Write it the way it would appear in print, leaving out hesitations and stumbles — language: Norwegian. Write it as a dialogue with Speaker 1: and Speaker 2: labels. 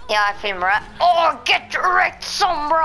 Speaker 1: Ja, jeg filmer det. Oh, get wrecked, some